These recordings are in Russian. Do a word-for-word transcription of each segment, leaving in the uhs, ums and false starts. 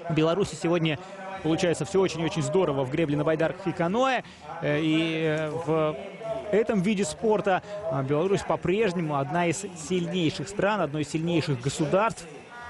В Беларуси сегодня получается все очень-очень здорово в гребле на байдарках и каноэ. И в этом виде спорта Беларусь по-прежнему одна из сильнейших стран, одно из сильнейших государств.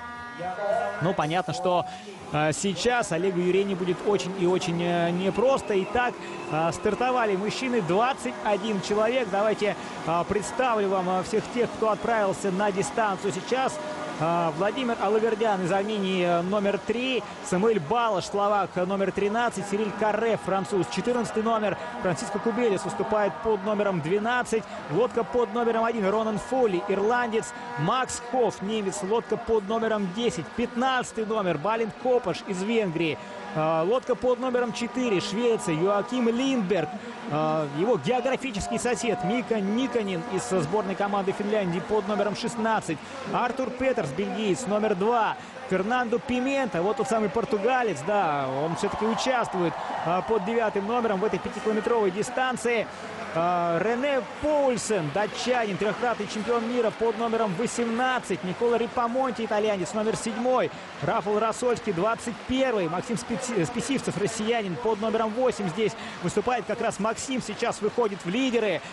Но понятно, что сейчас Олегу Юрейне будет очень и очень непросто. Итак, стартовали мужчины, двадцать один человек. Давайте представлю вам всех тех, кто отправился на дистанцию сейчас. Владимир Алавердян из Армении номер три, Самуэль Балаш, словак, номер тринадцать, Сириль Карре, француз, четырнадцатый номер, Франциско Кубелес выступает под номером двенадцать, лодка под номером один, Ронан Фолли, ирландец, Макс Хофф, немец, лодка под номером десять, пятнадцатый номер, Балент Копаш из Венгрии, лодка под номером четыре, Швеция, Йоаким Линдберг, его географический сосед Мика Никонин из сборной команды Финляндии под номером шестнадцать, Артур Петерс, бельгиец, номер два, Фернандо Пимента, вот тот самый португалец, да, он все-таки участвует под девятым номером в этой пятикилометровой дистанции. Рене Поульсен, датчанин, трехкратный чемпион мира под номером восемнадцать. Никола Рипамонти, итальянец, номер семь. Рафал Рассольский, двадцать первый. Максим Списивцев, россиянин, под номером восемь. Здесь выступает как раз Максим, сейчас выходит в лидеры.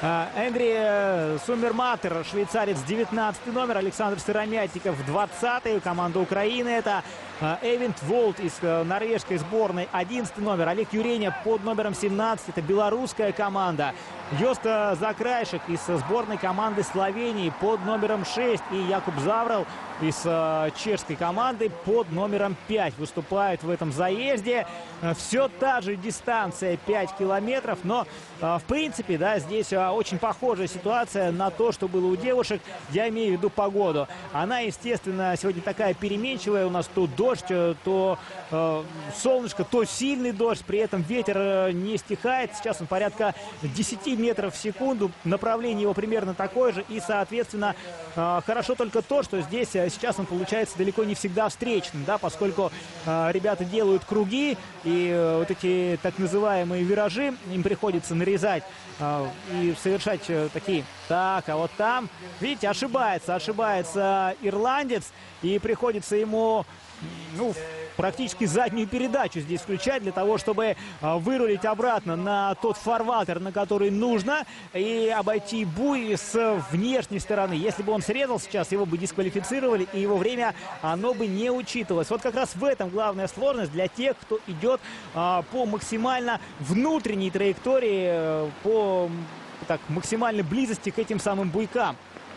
Эндри Сумерматер, швейцарец, девятнадцатый номер. Александр Сыромятников, двадцатый. Команда Украины это Эвент Волт из норвежской сборной, одиннадцатый номер. Олег Юрейня под номером семнадцать. Это белорусская команда. Йоста Закрайшек из сборной команды Словении под номером шесть. И Якуб Заврал из чешской команды под номером пять выступает в этом заезде. Все та же дистанция, пять километров. Но, в принципе, да, здесь очень похожая ситуация на то, что было у девушек. Я имею в виду погоду. Она, естественно, сегодня такая переменчивая. У нас то дождь, то э, солнышко, то сильный дождь. При этом ветер не стихает. Сейчас он порядка десяти метров в секунду. Направление его примерно такое же. И, соответственно, э, хорошо только то, что здесь сейчас он получается далеко не всегда встречным, да, поскольку э, ребята делают круги. И э, вот эти так называемые виражи им приходится нарезать э, и совершать э, такие. Так, а вот там, видите, ошибается, ошибается ирландец. И приходится ему, ну, практически заднюю передачу здесь включать для того, чтобы а, вырулить обратно на тот фарватер, на который нужно, и обойти буй с внешней стороны. Если бы он срезал сейчас, его бы дисквалифицировали, и его время, оно бы не учитывалось. Вот как раз в этом главная сложность для тех, кто идет а, по максимально внутренней траектории, по так, максимальной близости к этим самым буйкам.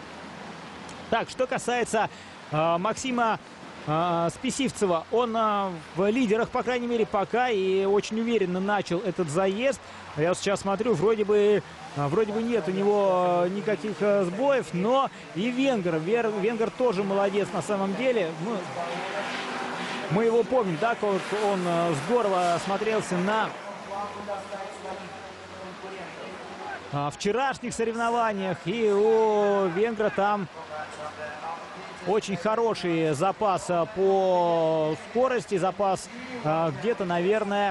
Так, что касается а, Максима а, Списивцева, он а, в лидерах, по крайней мере, пока, и очень уверенно начал этот заезд. Я сейчас смотрю, вроде бы, а, вроде бы нет у него никаких а, сбоев, но и венгер, Вер, венгер тоже молодец на самом деле. Мы, мы его помним, да, как он а, здорово смотрелся на а, вчерашних соревнованиях, и у венгра там очень хороший запас по скорости, запас где-то, наверное,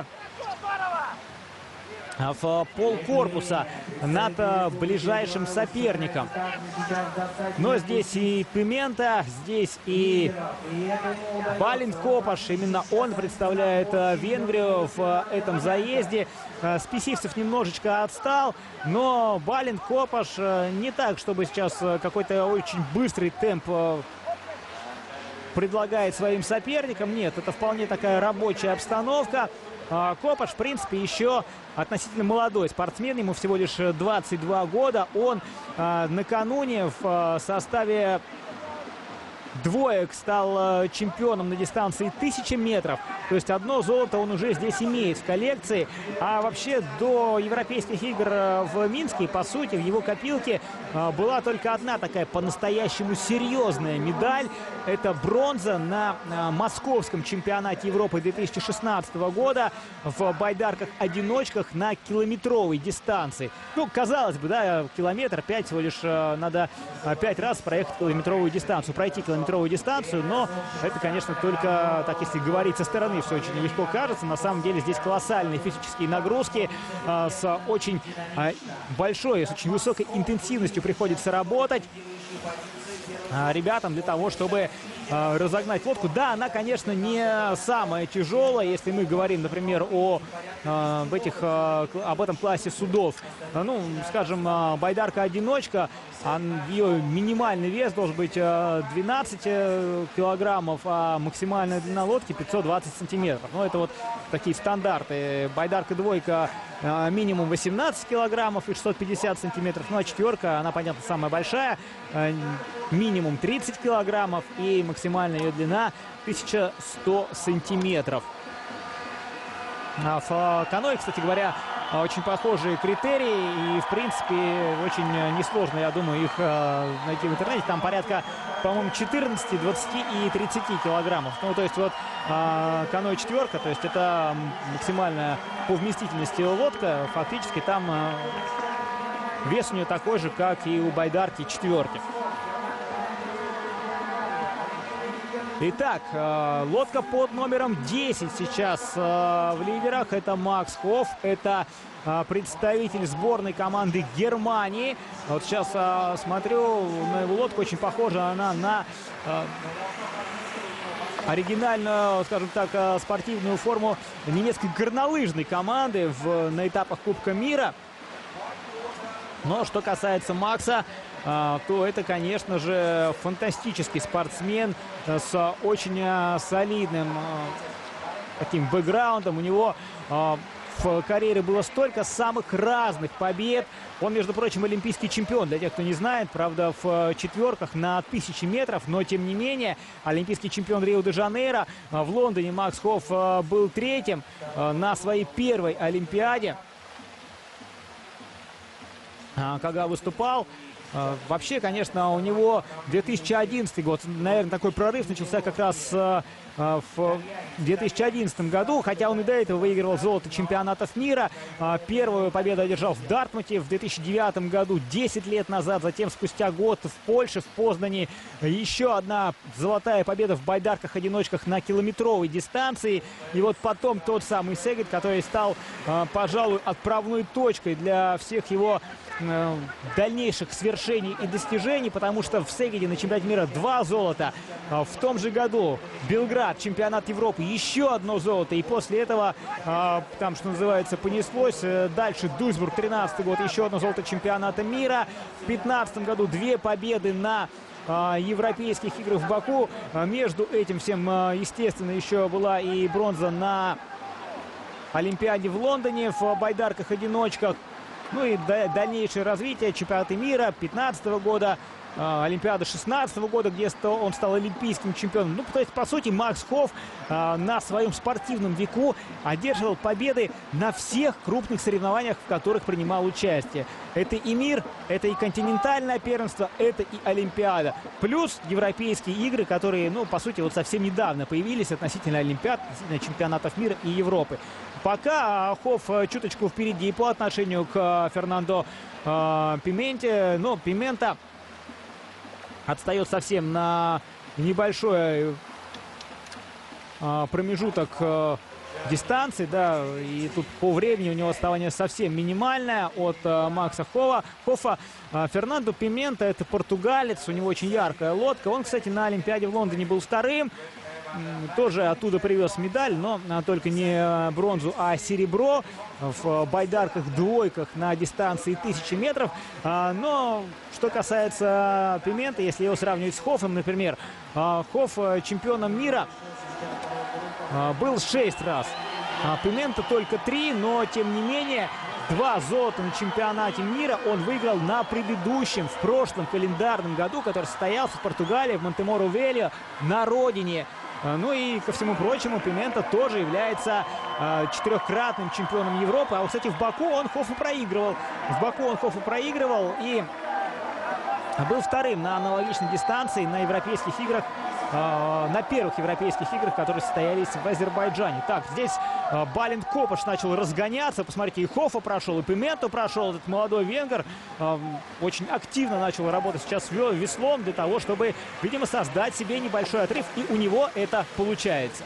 в полкорпуса над ближайшим соперником. Но здесь и Пимента, здесь и Балент Копаш. Именно он представляет Венгрию в этом заезде. Списивцев немножечко отстал, но Балент Копаш не так, чтобы сейчас какой-то очень быстрый темп предлагает своим соперникам. Нет, это вполне такая рабочая обстановка. Копаш, в принципе, еще относительно молодой спортсмен, ему всего лишь двадцать два года. Он накануне в составе двоек стал чемпионом на дистанции тысячи метров. То есть одно золото он уже здесь имеет в коллекции. А вообще до Европейских игр в Минске, по сути, в его копилке была только одна такая по-настоящему серьезная медаль. Это бронза на московском чемпионате Европы две тысячи шестнадцатого года в байдарках-одиночках на километровой дистанции. Ну, казалось бы, да, километр, пять всего лишь надо пять раз проехать километровую дистанцию, пройти километровую дистанцию, но это, конечно, только так, если говорить со стороны, все очень легко кажется. На самом деле здесь колоссальные физические нагрузки, э, с очень э, большой, с очень высокой интенсивностью приходится работать э, ребятам для того, чтобы э, разогнать лодку. Да, она, конечно, не самая тяжелая, если мы говорим, например, о, э, об, этих, э, об этом классе судов. Ну, скажем, э, байдарка-одиночка, ее минимальный вес должен быть э, двенадцать килограммов, а максимальная длина лодки пятьсот двадцать сантиметров. Ну, это вот такие стандарты. Байдарка-двойка э, минимум восемнадцать килограммов и шестьсот пятьдесят сантиметров. Ну, а четверка, она, понятно, самая большая, э, минимум тридцать килограммов и максимальная ее длина тысяча сто сантиметров. А в каное, кстати говоря, очень похожие критерии, и, в принципе, очень несложно, я думаю, их найти в интернете. Там порядка, по-моему, четырнадцати, двадцати и тридцати килограммов. Ну, то есть вот каное четверка, то есть это максимальная по вместительности лодка. Фактически там вес у нее такой же, как и у байдарки четверки. Итак, лодка под номером десять сейчас в лидерах. Это Макс Хофф, это представитель сборной команды Германии. Вот сейчас смотрю на его лодку, очень похожа она на оригинальную, скажем так, спортивную форму немецкой горнолыжной команды в, на этапах Кубка мира. Но что касается Макса, то это, конечно же, фантастический спортсмен с очень солидным таким бэкграундом. У него в карьере было столько самых разных побед. Он, между прочим, олимпийский чемпион, для тех, кто не знает. Правда, в четверках на тысячи метров, но, тем не менее, олимпийский чемпион Рио-де-Жанейро. В Лондоне Макс Хофф был третьим на своей первой Олимпиаде, когда выступал. Вообще, конечно, у него две тысячи одиннадцатый год, наверное, такой прорыв начался как раз в две тысячи одиннадцатом году, хотя он и до этого выигрывал золото чемпионатов мира. Первую победу одержал в Дартмуте в две тысячи девятом году, десять лет назад. Затем, спустя год, в Польше, в Познани, еще одна золотая победа в байдарках-одиночках на километровой дистанции. И вот потом тот самый Сегед, который стал, пожалуй, отправной точкой для всех его дальнейших свершений и достижений, потому что в Сегеде на чемпионате мира два золота. В том же году Белград, чемпионат Европы, еще одно золото. И после этого, там, что называется, понеслось. Дальше Дульсбург, тринадцатый год, еще одно золото чемпионата мира. В пятнадцатом году две победы на европейских играх в Баку. Между этим всем, естественно, еще была и бронза на Олимпиаде в Лондоне в байдарках-одиночках. Ну и дальнейшее развитие чемпионата мира пятнадцатого года, Олимпиада шестнадцатого года, где он стал олимпийским чемпионом. Ну, то есть, по сути, Макс Хофф на своем спортивном веку одерживал победы на всех крупных соревнованиях, в которых принимал участие. Это и мир, это и континентальное первенство, это и Олимпиада. Плюс европейские игры, которые, ну, по сути, вот совсем недавно появились относительно Олимпиад, относительно чемпионатов мира и Европы. Пока Хофф чуточку впереди по отношению к Фернандо э, Пименте. Но Пимента отстает совсем на небольшой э, промежуток э, дистанции, да, и тут по времени у него отставание совсем минимальное от э, Макса Хоффа. Хоффа. Э, Фернандо Пимента — это португалец, у него очень яркая лодка. Он, кстати, на Олимпиаде в Лондоне был вторым. Тоже оттуда привез медаль, но только не бронзу, а серебро в байдарках-двойках на дистанции тысячи метров. Но что касается Пимента, если его сравнивать с Хоффом, например, Хофф чемпионом мира был шесть раз, а Пимента только три, но тем не менее два золота на чемпионате мира он выиграл на предыдущем, в прошлом календарном году, который состоялся в Португалии, в Монтеморо-Велио, на родине. Ну и, ко всему прочему, Пимента тоже является э, четырехкратным чемпионом Европы. А вот, кстати, в Баку он Хоффу проигрывал. В Баку он Хоффу проигрывал и был вторым на аналогичной дистанции на европейских играх, э, на первых европейских играх, которые состоялись в Азербайджане. Так, здесь э, Балент Копаш начал разгоняться. Посмотрите, и Хоффа прошел, и Пименту прошел. Этот молодой венгер э, очень активно начал работать сейчас веслом для того, чтобы, видимо, создать себе небольшой отрыв. И у него это получается.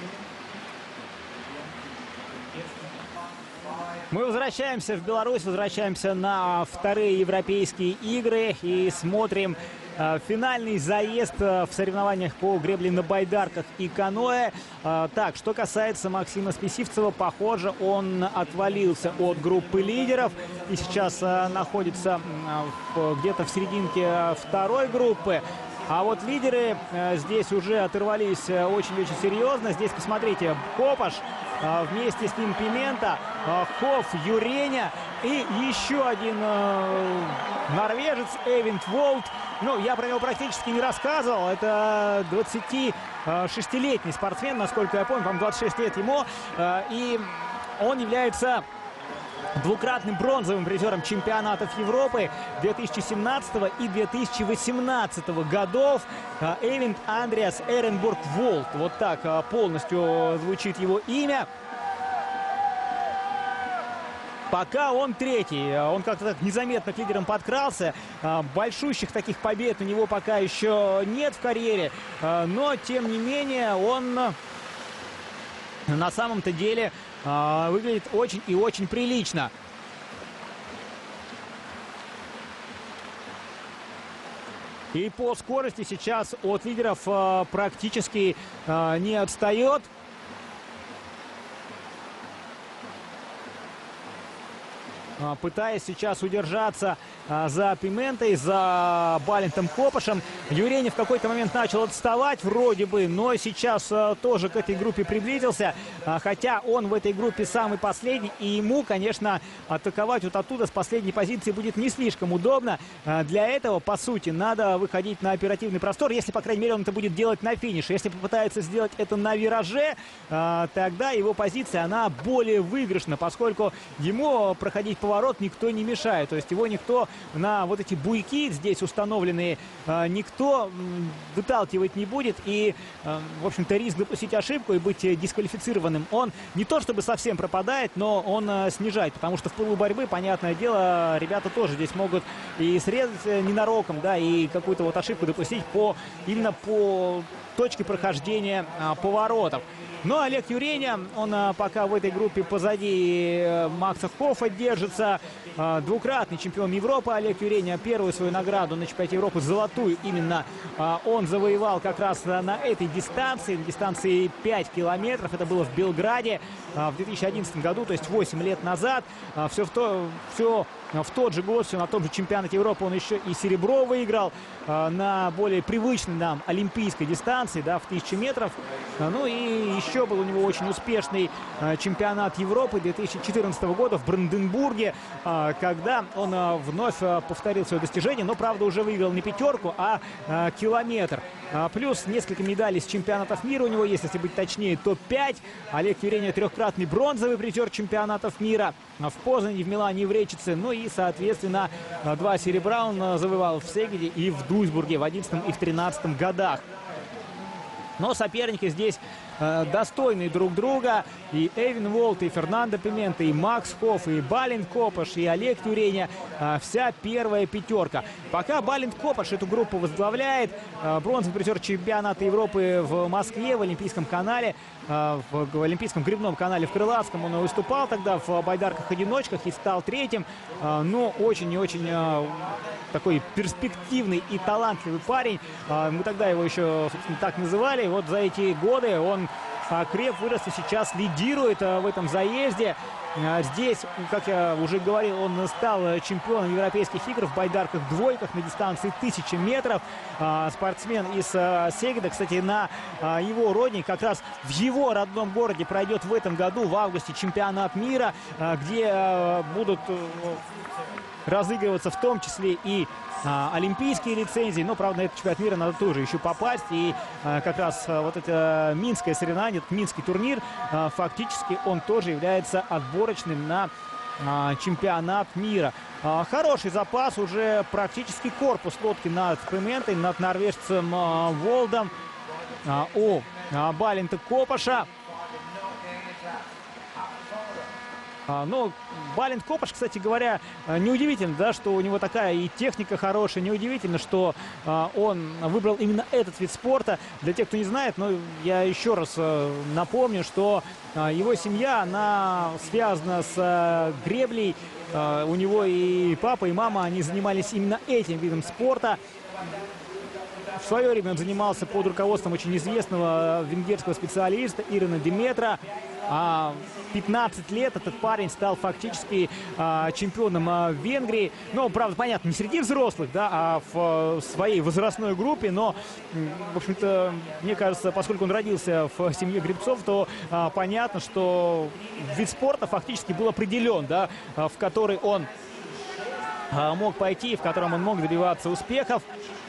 Мы возвращаемся в Беларусь, возвращаемся на вторые европейские игры и смотрим финальный заезд в соревнованиях по гребле на байдарках и каноэ. Так, что касается Максима Списивцева, похоже, он отвалился от группы лидеров и сейчас находится где-то в серединке второй группы. А вот лидеры э, здесь уже оторвались очень-очень серьезно. Здесь, посмотрите, Копаш, э, вместе с ним Пимента, э, Хофф, Юреня и еще один э, норвежец Эйвинд Волт. Ну, я про него практически не рассказывал. Это двадцатишестилетний спортсмен, насколько я помню, по-моему, двадцать шесть лет ему. Э, и он является двукратным бронзовым призером чемпионатов Европы две тысячи семнадцатого и две тысячи восемнадцатого годов. Эйвинд Андреас Эренбург Волт. Вот так полностью звучит его имя. Пока он третий. Он как-то так незаметно к лидерам подкрался. Большущих таких побед у него пока еще нет в карьере. Но, тем не менее, он на самом-то деле выглядит очень и очень прилично. И по скорости сейчас от лидеров практически не отстает. Пытаясь сейчас удержаться за Пиментой, за Балентом Копашем. Юреня в какой-то момент начал отставать вроде бы, но сейчас тоже к этой группе приблизился. Хотя он в этой группе самый последний, и ему, конечно, атаковать вот оттуда с последней позиции будет не слишком удобно. Для этого, по сути, надо выходить на оперативный простор, если, по крайней мере, он это будет делать на финише. Если попытается сделать это на вираже, тогда его позиция, она более выигрышна, поскольку ему проходить поворот никто не мешает. То есть его никто на вот эти буйки здесь установленные, никто выталкивать не будет. И, в общем-то, риск допустить ошибку и быть дисквалифицированным, он не то чтобы совсем пропадает, но он снижает. Потому что в пылу борьбы, понятное дело, ребята тоже здесь могут и срезать ненароком, да, и какую-то вот ошибку допустить по, именно по точке прохождения а, поворотов. Но Олег Юреня, он а, пока в этой группе позади а, Макса Хоффа держится. А, двукратный чемпион Европы Олег Юреня, первую свою награду на чемпионате Европы, золотую, именно а, он завоевал как раз на, на этой дистанции, на дистанции пять километров. Это было в Белграде а, в две тысячи одиннадцатом году, то есть восемь лет назад. А, все, в то, все в тот же год, все на том же чемпионате Европы он еще и серебро выиграл а, на более привычной нам олимпийской дистанции, да, в тысячу метров. А, ну и еще был у него очень успешный а, чемпионат Европы две тысячи четырнадцатого года в Бранденбурге, а, когда он а, вновь а, повторил свое достижение, но, правда, уже выиграл не пятерку, а, а километр. А, плюс несколько медалей с чемпионатов мира у него есть, если быть точнее, топ пять. Олег Юреня трехкратный бронзовый призер чемпионатов мира в Познане, в Милане и в Речице. Ну и, соответственно, два серебра он завоевал в Сегеде и в Дуйсбурге в одиннадцатом и в тринадцатом годах. Но соперники здесь э, достойные друг друга. И Эйвинд Волт, и Фернандо Пимента, и Макс Хофф, и Балент Копаш, и Олег Юреня. Э, вся первая пятерка. Пока Балент Копаш эту группу возглавляет. Э, бронзовый призер чемпионата Европы в Москве, в Олимпийском канале. Э, в, в Олимпийском гребном канале в Крылатском он выступал тогда в байдарках-одиночках и стал третьим. Э, но очень и очень э, такой перспективный и талантливый парень. Э, мы тогда его еще, собственно, так называли. И вот за эти годы он креп, вырос и сейчас лидирует в этом заезде. Здесь, как я уже говорил, он стал чемпионом европейских игр в байдарках-двойках на дистанции тысячи метров. Спортсмен из Сегеда, кстати, на его родине, как раз в его родном городе пройдет в этом году, в августе, чемпионат мира, где будут разыгрываться в том числе и а, олимпийские лицензии. Но, правда, на этот чемпионат мира надо тоже еще попасть. И а, как раз а, вот это минское соревнование, этот минский турнир, а, фактически он тоже является отборочным на а, чемпионат мира. А, хороший запас, уже практически корпус лодки над Пиментой, над норвежцем а, Волдом, а, у а, Балента Копаша. Но Балент Копаш, кстати говоря, неудивительно, да, что у него такая и техника хорошая. Неудивительно, что а, он выбрал именно этот вид спорта. Для тех, кто не знает, но я еще раз а, напомню, что а, его семья, она связана с а, греблей. А, у него и папа, и мама, они занимались именно этим видом спорта. В свое время он занимался под руководством очень известного венгерского специалиста Ирина Деметра. А пятнадцать лет этот парень стал фактически а, чемпионом а, Венгрии. Ну, правда, понятно, не среди взрослых, да, а в, в своей возрастной группе. Но, в общем-то, мне кажется, поскольку он родился в семье гребцов, то а, понятно, что вид спорта фактически был определен, да, в который он а, мог пойти, в котором он мог добиваться успехов.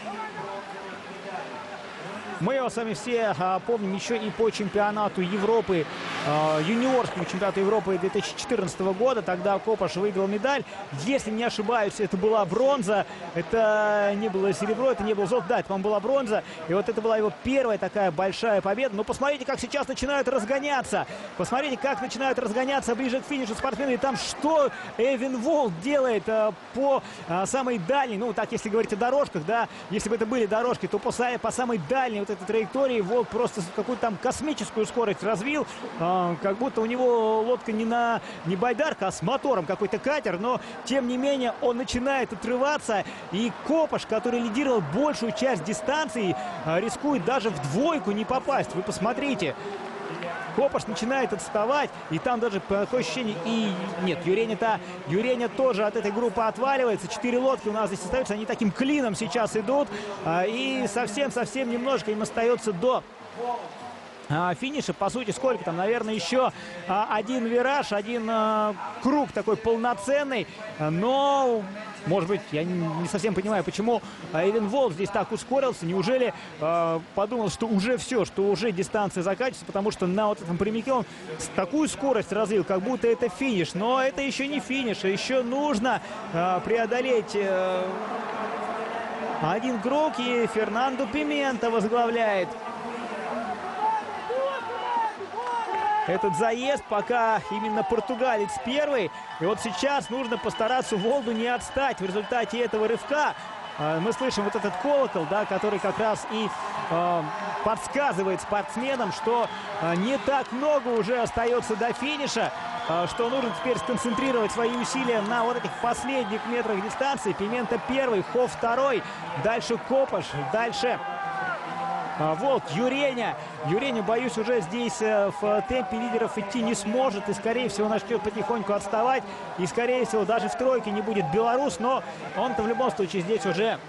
Мы его с вами все а, помним еще и по чемпионату Европы, а, юниорскому чемпионату Европы две тысячи четырнадцатого года. Тогда Копаш выиграл медаль. Если не ошибаюсь, это была бронза. Это не было серебро, это не было золото. Да, это, по-моему, была бронза. И вот это была его первая такая большая победа. Но посмотрите, как сейчас начинают разгоняться. Посмотрите, как начинают разгоняться ближе к финишу спортсмены. И там что Эйвин Волт делает а, по а, самой дальней, ну так, если говорить о дорожках, да, если бы это были дорожки, то по, по самой дальней этой траектории Волт просто какую-то там космическую скорость развил, а, как будто у него лодка не на не байдарка, а с мотором какой-то катер, но тем не менее он начинает отрываться, и Копаш, который лидировал большую часть дистанции, а, рискует даже в двойку не попасть. Вы посмотрите. Копаш начинает отставать, и там даже такое ощущение, и нет, Юреня-то, Юреня тоже от этой группы отваливается. Четыре лодки у нас здесь остаются, они таким клином сейчас идут, и совсем-совсем немножко им остается до финиша. По сути, сколько там, наверное, еще один вираж, один круг такой полноценный, но... Может быть, я не совсем понимаю, почему Эйвин Волт здесь так ускорился. Неужели э, подумал, что уже все, что уже дистанция заканчивается, потому что на вот этом прямике он такую скорость развил, как будто это финиш. Но это еще не финиш, еще нужно э, преодолеть э, один круг, и Фернандо Пимента возглавляет этот заезд, пока именно португалец первый. И вот сейчас нужно постараться Волту не отстать в результате этого рывка. Мы слышим вот этот колокол, да, который как раз и э, подсказывает спортсменам, что э, не так много уже остается до финиша, э, что нужно теперь сконцентрировать свои усилия на вот этих последних метрах дистанции. Пимента первый, Хофф второй, дальше Копаш, дальше... Волт, Юреня. Юреня, боюсь, уже здесь в темпе лидеров идти не сможет. И, скорее всего, начнет потихоньку отставать. И, скорее всего, даже в тройке не будет белорус. Но он-то в любом случае здесь уже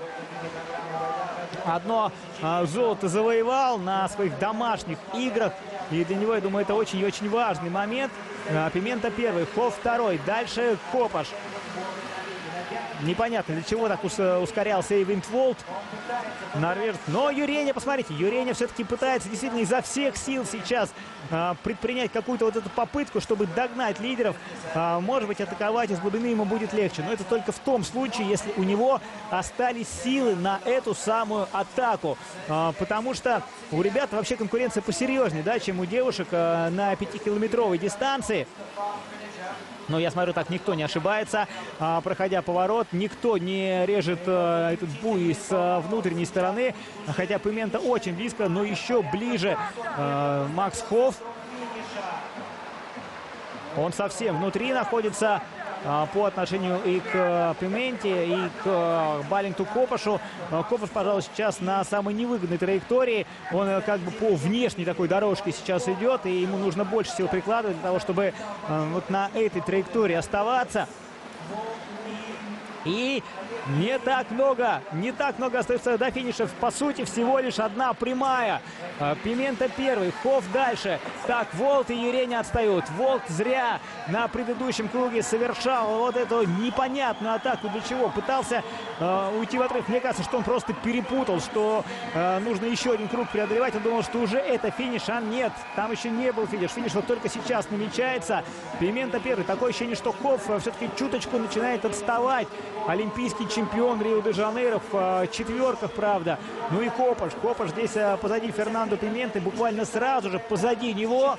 одно золото завоевал на своих домашних играх. И для него, я думаю, это очень и очень важный момент. Пимента первый, Хофф второй. Дальше Копаш. Непонятно, для чего так ускорялся Эйвин Волт, норвежец. Но Юреня, посмотрите, Юреня все-таки пытается действительно изо всех сил сейчас а, предпринять какую-то вот эту попытку, чтобы догнать лидеров. А, может быть, атаковать из глубины ему будет легче. Но это только в том случае, если у него остались силы на эту самую атаку. А, потому что у ребят вообще конкуренция посерьезнее, да, чем у девушек а, на пятикилометровой дистанции. Но я смотрю, так никто не ошибается, а, проходя поворот. Никто не режет а, этот буй с а, внутренней стороны. Хотя Пимента очень близко, но еще ближе а, Макс Хофф. Он совсем внутри находится а, по отношению и к а, Пименте, и к а, Баленту Копашу. А, Копаш, пожалуй, сейчас на самой невыгодной траектории. Он а, как бы по внешней такой дорожке сейчас идет, и ему нужно больше сил прикладывать для того, чтобы а, вот на этой траектории оставаться. И не так много, не так много остается до финиша. По сути, всего лишь одна прямая. Пимента первый, Хофф дальше. Так, Волт и Юреня отстают. Волт зря на предыдущем круге совершал вот эту непонятную атаку. Для чего? Пытался э, уйти в отрыв. Мне кажется, что он просто перепутал, что э, нужно еще один круг преодолевать. Он думал, что уже это финиш, а нет. Там еще не был финиш. Финиш вот только сейчас намечается. Пимента первый. Такое ощущение, что Хофф все-таки чуточку начинает отставать. Олимпийский чемпион Рио-де-Жанейро в четверках, правда. Ну и Копаш. Копаш здесь позади Фернандо Пименты, буквально сразу же позади него.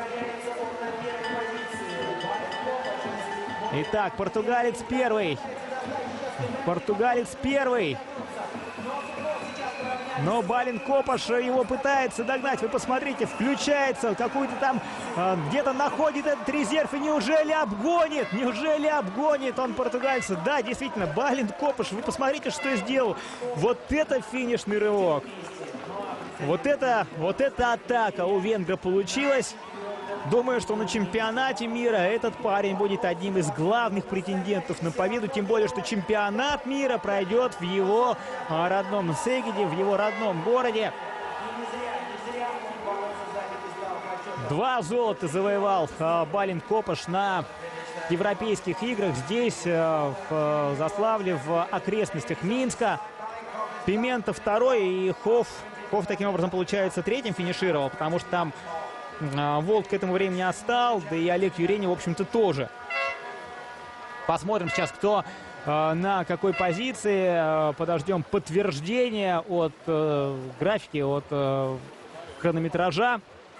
Итак, португалец первый. Португалец первый. Но Балин Копаш его пытается догнать. Вы посмотрите, включается, какую-то там э, где-то находит этот резерв. И неужели обгонит? Неужели обгонит он португальца? Да, действительно, Балин Копаш, вы посмотрите, что сделал. Вот это финишный рывок. Вот это, вот эта атака у венгра получилась. Думаю, что на чемпионате мира этот парень будет одним из главных претендентов на победу. Тем более, что чемпионат мира пройдет в его родном Сегеде, в его родном городе. Два золота завоевал Балин Копаш на европейских играх. Здесь, в Заславле, в окрестностях Минска. Пимента второй и Хофф. Хофф таким образом, получается, третьим финишировал, потому что там Волк к этому времени отстал, да и Олег Юренев, в общем-то, тоже. Посмотрим сейчас, кто э, на какой позиции. Э, подождем подтверждения от э, графики, от э, хронометража.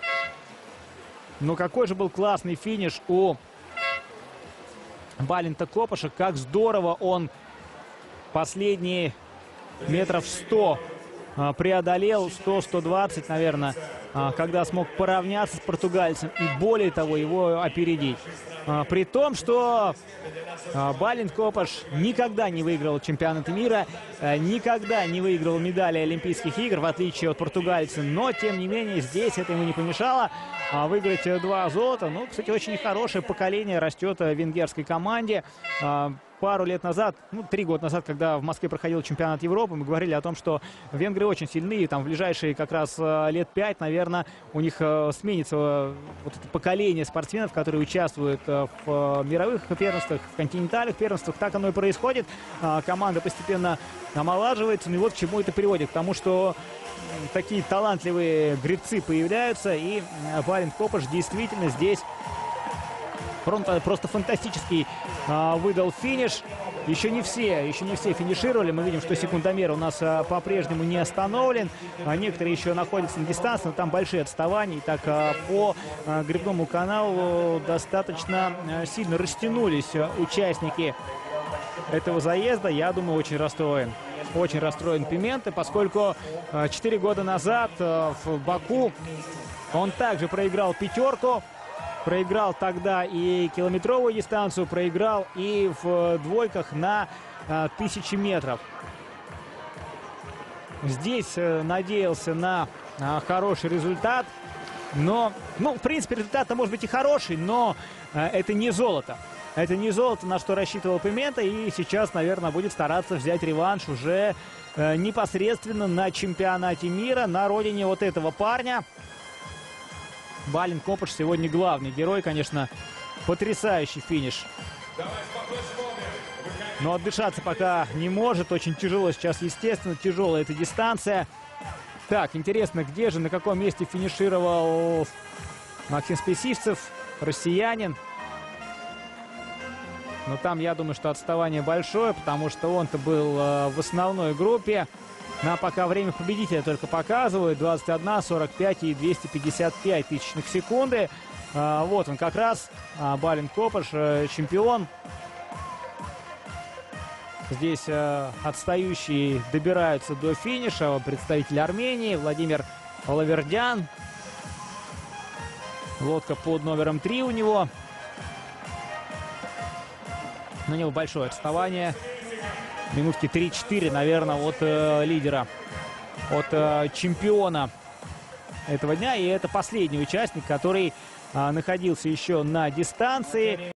Но какой же был классный финиш у Балинта Копаша. Как здорово он последние метров сто преодолел, сто — сто двадцать, наверное, когда смог поравняться с португальцем и, более того, его опередить. При том, что Балин Копаш никогда не выиграл чемпионата мира, никогда не выиграл медали Олимпийских игр, в отличие от португальца. Но, тем не менее, здесь это ему не помешало выиграть два золота. Ну, кстати, очень хорошее поколение растет в венгерской команде. Пару лет назад, ну, три года назад, когда в Москве проходил чемпионат Европы, мы говорили о том, что венгры очень сильные. Там в ближайшие как раз лет пять, наверное, у них сменится вот это поколение спортсменов, которые участвуют в мировых первенствах, в континентальных первенствах. Так оно и происходит. Команда постепенно омолаживается. Ну и вот к чему это приводит. К тому, что такие талантливые гребцы появляются. И Балин Копаш действительно здесь просто фантастический а, выдал финиш. Еще не все, еще не все финишировали. Мы видим, что секундомер у нас а, по-прежнему не остановлен. А некоторые еще находятся на дистанции, но там большие отставания. И так а, по а, гребному каналу достаточно а, сильно растянулись а, участники этого заезда. Я думаю, очень расстроен. Очень расстроен Пименте, поскольку четыре года назад а, в Баку он также проиграл пятерку. Проиграл тогда и километровую дистанцию, проиграл и в двойках на а, тысячи метров. Здесь а, надеялся на а, хороший результат. Но, ну, в принципе, результат-то может быть и хороший, но а, это не золото. Это не золото, на что рассчитывал Пимента. И сейчас, наверное, будет стараться взять реванш уже а, непосредственно на чемпионате мира, на родине вот этого парня. Балин Копаш сегодня главный герой, конечно, потрясающий финиш. Но отдышаться пока не может, очень тяжело сейчас, естественно, тяжелая эта дистанция. Так, интересно, где же, на каком месте финишировал Максим Списивцев, россиянин. Но там, я думаю, что отставание большое, потому что он-то был э, в основной группе. На пока время победителя только показывают. двадцать один, сорок пять и двести пятьдесят пять тысячных секунды. А, вот он как раз, а, Балин Копаш, а, чемпион. Здесь а, отстающие добираются до финиша. Представитель Армении Владимир Лавердян. Лодка под номером три у него. На него большое отставание. Минутки три-четыре, наверное, от э, лидера, от э, чемпиона этого дня. И это последний участник, который э, находился еще на дистанции.